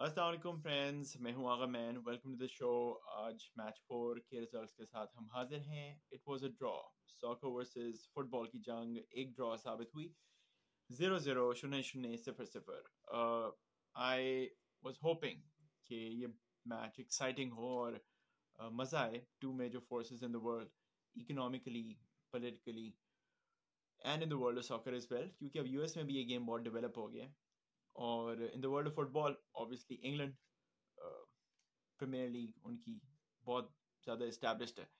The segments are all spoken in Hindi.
अस्सलाम वालेकुम फ्रेंड्स, मैं हूं आगा मैन। Welcome to the show. आज मैच 4 के रिजल्ट्स के साथ हम हाजिर हैं। It was a draw. Soccer versus football की जंग एक ड्रॉ साबित हुई। 0-0, 0-0, 0-0। आई वाज होपिंग कि ये मैच एक्साइटिंग हो और मज़ा आए। Two major forces in the world, economically, politically and in the world of soccer as well, क्योंकि अब यूएस में भी ये गेम बहुत डेवलप हो गया है। और in the world of football obviously England Premier League उनकी बहुत ज़्यादा इस्टेब्लिश्ड है।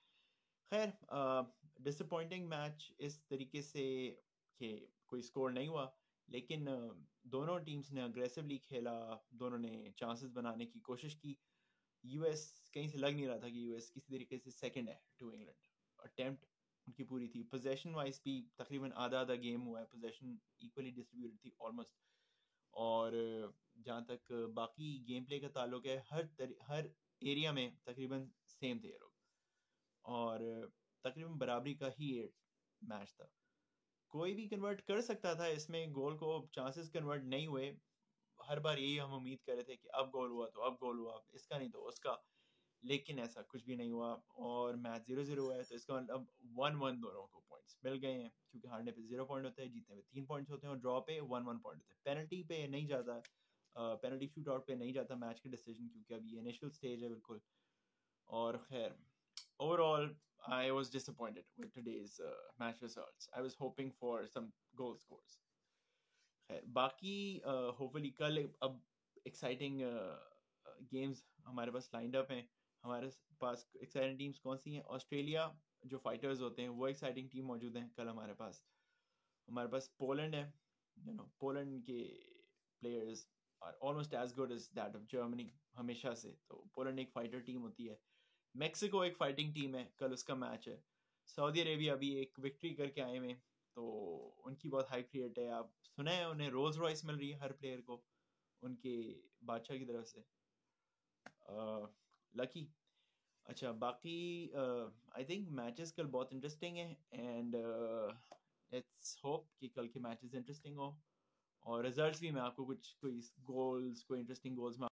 खैर, डिसअपॉइंटिंग मैच इस तरीके से कि कोई स्कोर नहीं हुआ, लेकिन दोनों टीम्स ने अग्रेसिवली खेला, दोनों ने चांसेस बनाने की कोशिश की। यूएस कहीं से लग नहीं रहा था कि यूएस किसी तरीके से सेकंड है टू इंग्लैंड। अटेम्प्ट उनकी पूरी थी। पोजेशन वाइज भी तकरीबन आधा आधा गेम हुआ है, पोजेशन इक्वली डिस्ट्रीब्यूटेड थी ऑलमोस्ट। और जहाँ तक बाकी गेम प्ले का ताल्लुक है, हर एरिया में तकरीबन सेम थे ये लोग, और तकरीबन बराबरी का ही मैच था। कोई भी कन्वर्ट कर सकता था इसमें गोल को, चांसेस कन्वर्ट नहीं हुए। हर बार यही हम उम्मीद कर रहे थे कि अब गोल हुआ तो अब गोल हुआ, इसका नहीं तो उसका, लेकिन ऐसा कुछ भी नहीं हुआ और मैच 0-0 हुआ है। तो इसका मतलब 1-1 दोनों को पॉइंट्स मिल गए हैं, क्योंकि हारने पे 0 पॉइंट होते हैं, जीतने पे 3 पॉइंट्स होते हैं, और ड्रॉ पे 1-1 पॉइंट होते हैं। पेनल्टी पे नहीं जाता, पेनल्टी शूट आउट पे नहीं जाता मैच का डिसीजन, क्योंकि अभी इनिशियल स्टेज है बिल्कुल। और खैर, overall I was disappointed with today's match results. I was hoping for some goal scores. खैर बाकी होपफुली कल अब एक्साइटिंग गेम्स हमारे पास लाइंड अप हैं। हमारे पास एक्साइटिंग टीम्स कौन सी हैं? ऑस्ट्रेलिया जो फाइटर्स होते हैं वो एक्साइटिंग टीम मौजूद हैं कल हमारे पास। हमारे पास पोलैंड है, पोलैंड के players are almost as good as that of Germany हमेशा से, तो पोलैंड एक फाइटर टीम होती है। मेक्सिको एक फाइटिंग टीम है, कल उसका मैच है। सऊदी अरेबिया भी एक विक्ट्री करके आए हुए, तो उनकी बहुत हाई क्रिएट है। आप सुना है उन्हें रोल्स रॉयस मिल रही है हर प्लेयर को उनके बादशाह की तरफ से, लकी। अच्छा बाकी आई थिंक मैचेस कल बहुत इंटरेस्टिंग है, एंड लेट्स होप कि कल के मैचेस इंटरेस्टिंग हो, और रिजल्ट्स भी मैं आपको कुछ कोई गोल्स, कोई इंटरेस्टिंग गोल्स